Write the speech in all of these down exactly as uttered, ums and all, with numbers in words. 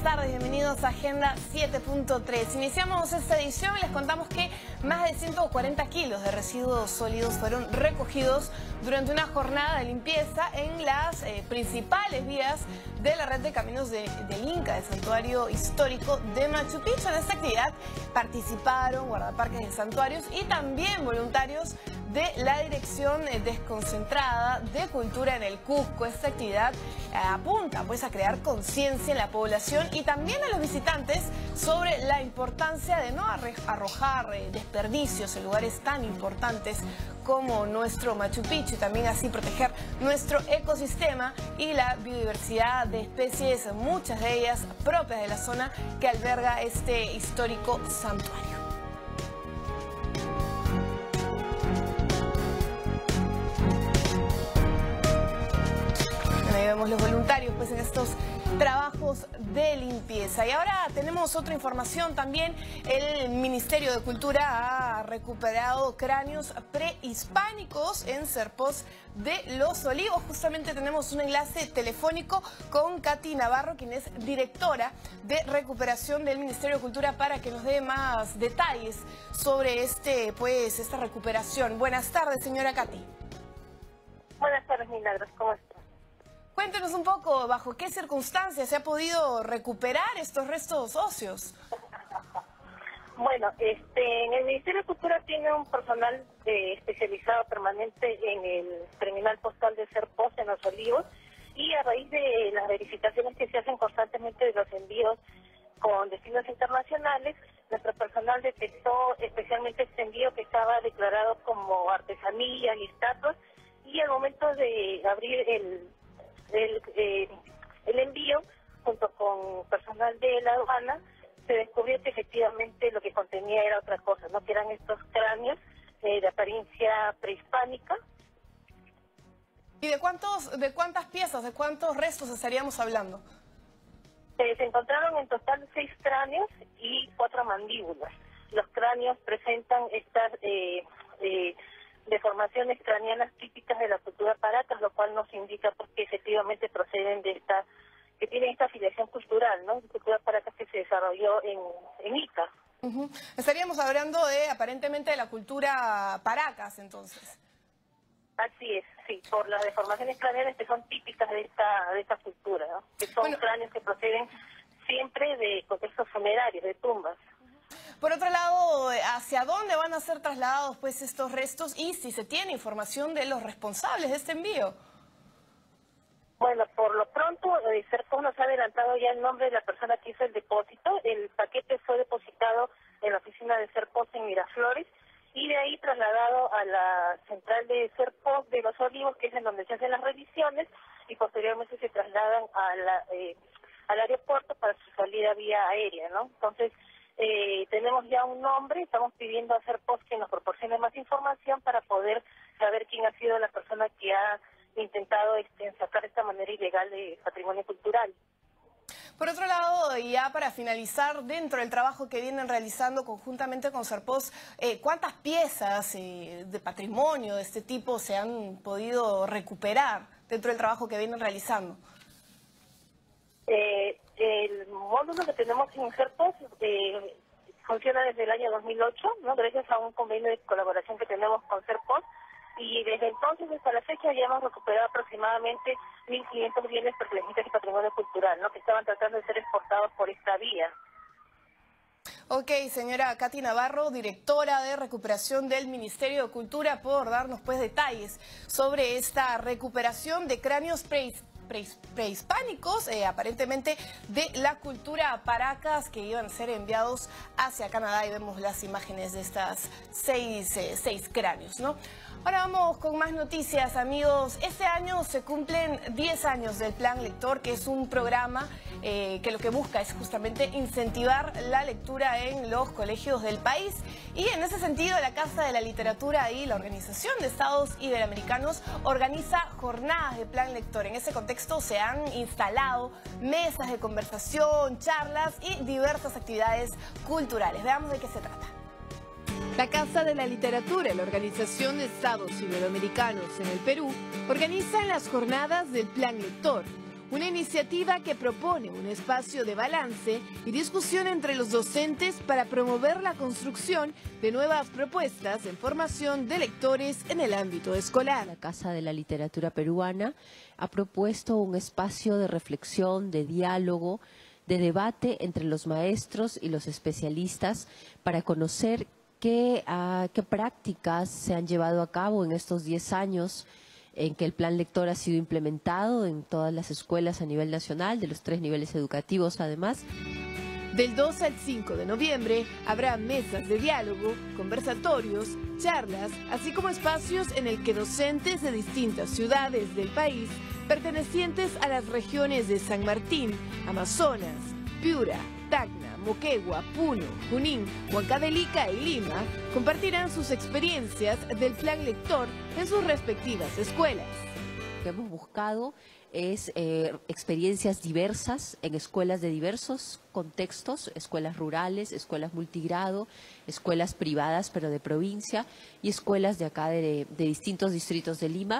tardes, bienvenidos a Agenda siete punto tres. Iniciamos esta edición y les contamos que más de ciento cuarenta kilos de residuos sólidos fueron recogidos durante una jornada de limpieza en las eh, principales vías de la red de caminos de, del Inca, del santuario histórico de Machu Picchu. En esta actividad participaron guardaparques de santuarios y también voluntarios de la Dirección Desconcentrada de Cultura en el Cusco. Esta actividad eh, apunta pues a crear conciencia en la población y también a los visitantes sobre la importancia de no arrojar eh, desperdicios en lugares tan importantes como nuestro Machu Picchu, y también así proteger nuestro ecosistema y la biodiversidad de especies, muchas de ellas propias de la zona que alberga este histórico santuario. Ahí vemos los voluntarios pues en estos trabajos de limpieza. Y ahora tenemos otra información también. El Ministerio de Cultura ha recuperado cráneos prehispánicos en Cerpós de Los Olivos. Justamente tenemos un enlace telefónico con Katy Navarro, quien es directora de recuperación del Ministerio de Cultura, para que nos dé más detalles sobre este pues esta recuperación. Buenas tardes, señora Katy. Buenas tardes, Milagros, ¿cómo estás? Cuéntenos un poco, ¿bajo qué circunstancias se ha podido recuperar estos restos óseos? Bueno, este, en el Ministerio de Cultura tiene un personal eh, especializado permanente en el terminal postal de Cerpós, en Los Olivos, y a raíz de las verificaciones que se hacen constantemente de los envíos con destinos internacionales, nuestro personal detectó especialmente este envío que estaba declarado como artesanía y estatuas, y al momento de abrir el El, eh, el envío, junto con personal de la aduana, se descubrió que efectivamente lo que contenía era otra cosa, ¿no? Que eran estos cráneos eh, de apariencia prehispánica. ¿Y de cuántos, de cuántas piezas, de cuántos restos estaríamos hablando? Eh, se encontraron en total seis cráneos y cuatro mandíbulas. Los cráneos presentan estas eh, eh, deformaciones craneanas típicas de la cultura Paracas, lo cual nos indica pues, que efectivamente proceden de esta, que tienen esta afiliación cultural, ¿no? Cultura Paracas que se desarrolló en, en Ica. Uh-huh. Estaríamos hablando de, aparentemente, de la cultura Paracas, entonces. Así es, sí, por las deformaciones craneanas que son típicas de esta, de esta cultura, ¿no? Que son bueno, cráneos que proceden siempre de contextos funerarios, de tumbas. Por otro lado, ¿hacia dónde van a ser trasladados pues estos restos y si se tiene información de los responsables de este envío? Bueno, por lo pronto, eh, Cerpós nos ha adelantado ya el nombre de la persona que hizo el depósito. El paquete fue depositado en la oficina de Cerpós en Miraflores y de ahí trasladado a la central de Cerpós de Los Olivos, que es en donde se hacen las revisiones, y posteriormente se trasladan a la, eh, al aeropuerto para su salida vía aérea, ¿no? Entonces, Eh, tenemos ya un nombre, estamos pidiendo a Cerpós que nos proporcione más información para poder saber quién ha sido la persona que ha intentado este, sacar de esta manera ilegal de patrimonio cultural. Por otro lado, ya para finalizar, dentro del trabajo que vienen realizando conjuntamente con Cerpós, eh, ¿cuántas piezas eh, de patrimonio de este tipo se han podido recuperar dentro del trabajo que vienen realizando? Eh, el módulo que tenemos en Cerpós eh, funciona desde el año dos mil ocho, ¿no? Gracias a un convenio de colaboración que tenemos con Cerpós, y desde entonces hasta la fecha ya hemos recuperado aproximadamente mil quinientos bienes pertenecientes al patrimonio cultural, ¿no? Que estaban tratando de ser exportados por esta vía. Ok, señora Katy Navarro, directora de recuperación del Ministerio de Cultura, por darnos pues detalles sobre esta recuperación de cráneos prehispánicos prehispánicos, eh, aparentemente de la cultura Paracas, que iban a ser enviados hacia Canadá, y vemos las imágenes de estas seis, eh, seis cráneos, ¿no? Ahora vamos con más noticias, amigos. Este año se cumplen diez años del Plan Lector, que es un programa eh, que lo que busca es justamente incentivar la lectura en los colegios del país. Y en ese sentido, la Casa de la Literatura y la Organización de Estados Iberoamericanos organiza jornadas de Plan Lector. En ese contexto se han instalado mesas de conversación, charlas y diversas actividades culturales. Veamos de qué se trata. La Casa de la Literatura y la Organización de Estados Iberoamericanos en el Perú organizan las jornadas del Plan Lector, una iniciativa que propone un espacio de balance y discusión entre los docentes para promover la construcción de nuevas propuestas en formación de lectores en el ámbito escolar. La Casa de la Literatura Peruana ha propuesto un espacio de reflexión, de diálogo, de debate entre los maestros y los especialistas para conocer qué, uh, qué prácticas se han llevado a cabo en estos diez años en que el plan lector ha sido implementado en todas las escuelas a nivel nacional, de los tres niveles educativos además. Del dos al cinco de noviembre habrá mesas de diálogo, conversatorios, charlas, así como espacios en el que docentes de distintas ciudades del país, pertenecientes a las regiones de San Martín, Amazonas, Piura, Tacna, Moquegua, Puno, Junín, Huancavelica y Lima, compartirán sus experiencias del plan lector en sus respectivas escuelas. Lo que hemos buscado es eh, experiencias diversas en escuelas de diversos contextos, escuelas rurales, escuelas multigrado, escuelas privadas pero de provincia y escuelas de acá de, de distintos distritos de Lima,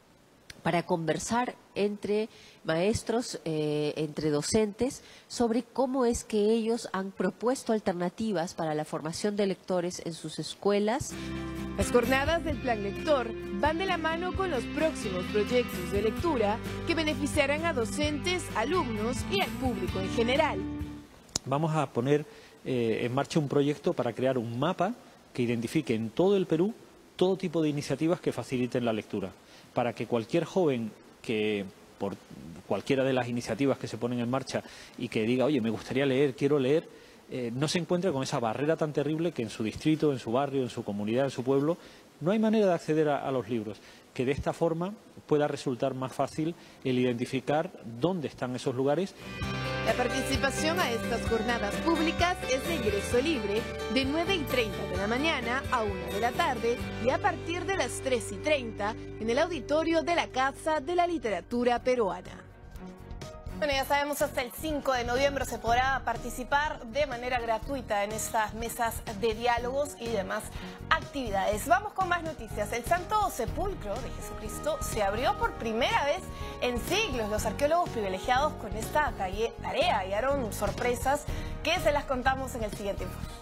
para conversar entre maestros, eh, entre docentes, sobre cómo es que ellos han propuesto alternativas para la formación de lectores en sus escuelas. Las jornadas del Plan Lector van de la mano con los próximos proyectos de lectura que beneficiarán a docentes, alumnos y al público en general. Vamos a poner eh, en marcha un proyecto para crear un mapa que identifique en todo el Perú todo tipo de iniciativas que faciliten la lectura, para que cualquier joven que, por cualquiera de las iniciativas que se ponen en marcha y que diga, oye, me gustaría leer, quiero leer, eh, no se encuentre con esa barrera tan terrible que en su distrito, en su barrio, en su comunidad, en su pueblo, no hay manera de acceder a, a los libros, que de esta forma pueda resultar más fácil el identificar dónde están esos lugares. La participación a estas jornadas públicas es de ingreso libre de nueve y treinta de la mañana a una de la tarde y a partir de las tres y treinta en el auditorio de la Casa de la Literatura Peruana. Bueno, ya sabemos, hasta el cinco de noviembre se podrá participar de manera gratuita en estas mesas de diálogos y demás actividades. Vamos con más noticias. El Santo Sepulcro de Jesucristo se abrió por primera vez en siglos. Los arqueólogos privilegiados con esta tarea hallaron sorpresas que se las contamos en el siguiente informe.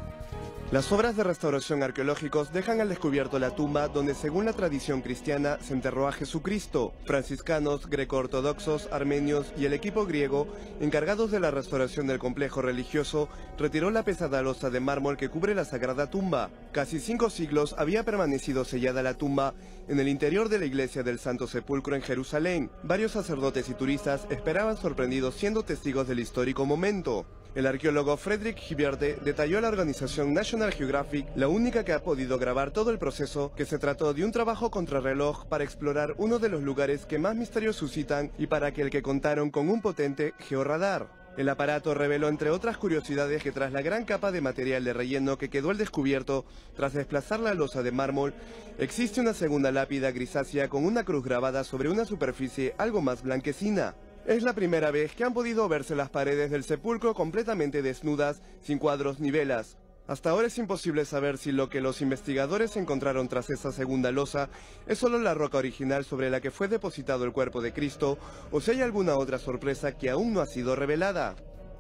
Las obras de restauración arqueológicos dejan al descubierto la tumba donde, según la tradición cristiana, se enterró a Jesucristo. Franciscanos, greco-ortodoxos, armenios y el equipo griego, encargados de la restauración del complejo religioso, retiró la pesada losa de mármol que cubre la sagrada tumba. Casi cinco siglos había permanecido sellada la tumba en el interior de la iglesia del Santo Sepulcro en Jerusalén. Varios sacerdotes y turistas esperaban sorprendidos siendo testigos del histórico momento. El arqueólogo Frederick Hibberde detalló a la organización National Geographic, la única que ha podido grabar todo el proceso, que se trató de un trabajo contrarreloj para explorar uno de los lugares que más misterios suscitan y para aquel que contaron con un potente georradar. El aparato reveló, entre otras curiosidades, que tras la gran capa de material de relleno que quedó al descubierto tras desplazar la losa de mármol, existe una segunda lápida grisácea con una cruz grabada sobre una superficie algo más blanquecina. Es la primera vez que han podido verse las paredes del sepulcro completamente desnudas, sin cuadros ni velas. Hasta ahora es imposible saber si lo que los investigadores encontraron tras esa segunda losa es solo la roca original sobre la que fue depositado el cuerpo de Cristo, o si hay alguna otra sorpresa que aún no ha sido revelada.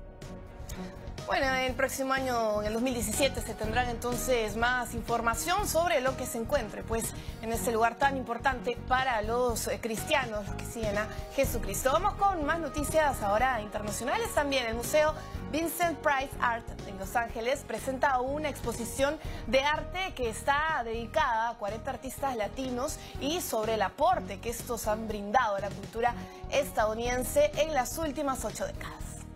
Bueno, el próximo año, en el dos mil diecisiete, se tendrán entonces más información sobre lo que se encuentre pues en este lugar tan importante para los cristianos, los que siguen a Jesucristo. Vamos con más noticias ahora internacionales también. El Museo Vincent Price Art en Los Ángeles presenta una exposición de arte que está dedicada a cuarenta artistas latinos y sobre el aporte que estos han brindado a la cultura estadounidense en las últimas ocho décadas.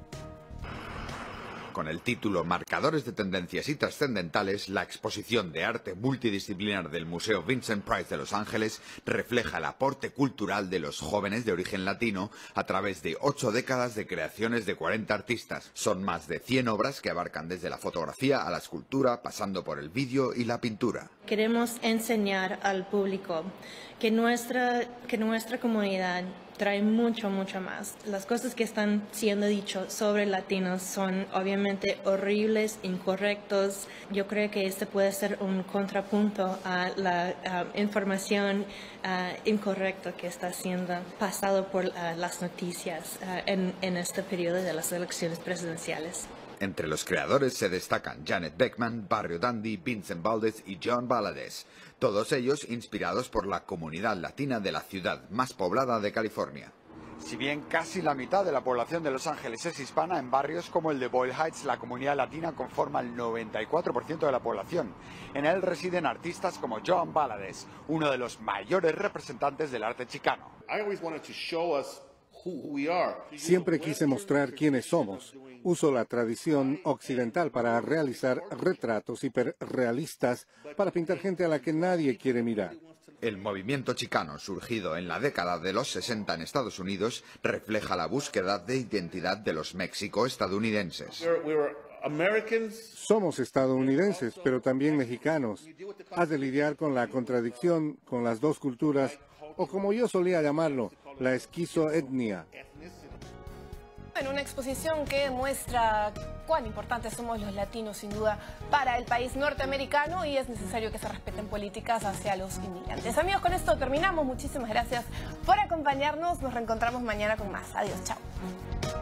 Con el título Marcadores de tendencias y trascendentales, la exposición de arte multidisciplinar del Museo Vincent Price de Los Ángeles refleja el aporte cultural de los jóvenes de origen latino a través de ocho décadas de creaciones de cuarenta artistas. Son más de cien obras que abarcan desde la fotografía a la escultura, pasando por el vídeo y la pintura. Queremos enseñar al público que nuestra, que nuestra comunidad trae mucho, mucho más. Las cosas que están siendo dichas sobre latinos son obviamente horribles, incorrectos. Yo creo que este puede ser un contrapunto a la uh, información uh, incorrecta que está siendo pasado por uh, las noticias uh, en, en este periodo de las elecciones presidenciales. Entre los creadores se destacan Janet Beckman, Barrio Dandy, Vincent Valdez y John Valadez, todos ellos inspirados por la comunidad latina de la ciudad más poblada de California. Si bien casi la mitad de la población de Los Ángeles es hispana, en barrios como el de Boyle Heights la comunidad latina conforma el noventa y cuatro por ciento de la población. En él residen artistas como John Valadez, uno de los mayores representantes del arte chicano. Siempre quise mostrar quiénes somos. Uso la tradición occidental para realizar retratos hiperrealistas para pintar gente a la que nadie quiere mirar. El movimiento chicano, surgido en la década de los sesenta en Estados Unidos, refleja la búsqueda de identidad de los México-estadounidenses. Somos estadounidenses, pero también mexicanos. Has de lidiar con la contradicción, con las dos culturas, o como yo solía llamarlo, la esquizoetnia. En una exposición que muestra cuán importantes somos los latinos, sin duda, para el país norteamericano, y es necesario que se respeten políticas hacia los inmigrantes. Amigos, con esto terminamos. Muchísimas gracias por acompañarnos. Nos reencontramos mañana con más. Adiós, chao.